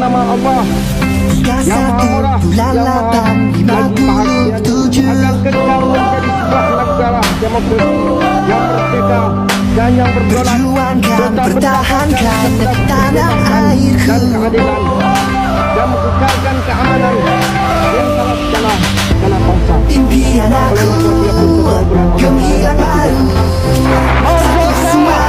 nama Allah yang Maha Murah, yang Maha lagi bahagia, agar kekal menjadi sebuah negara demokrasi yang merdeka dan yang berdaulat, perjuangkan, pertahankan tanah airku dan keadilan, dan mengekalkan keamanan yang salah sejalan karena bangsa. impian aku gemilang baru, semua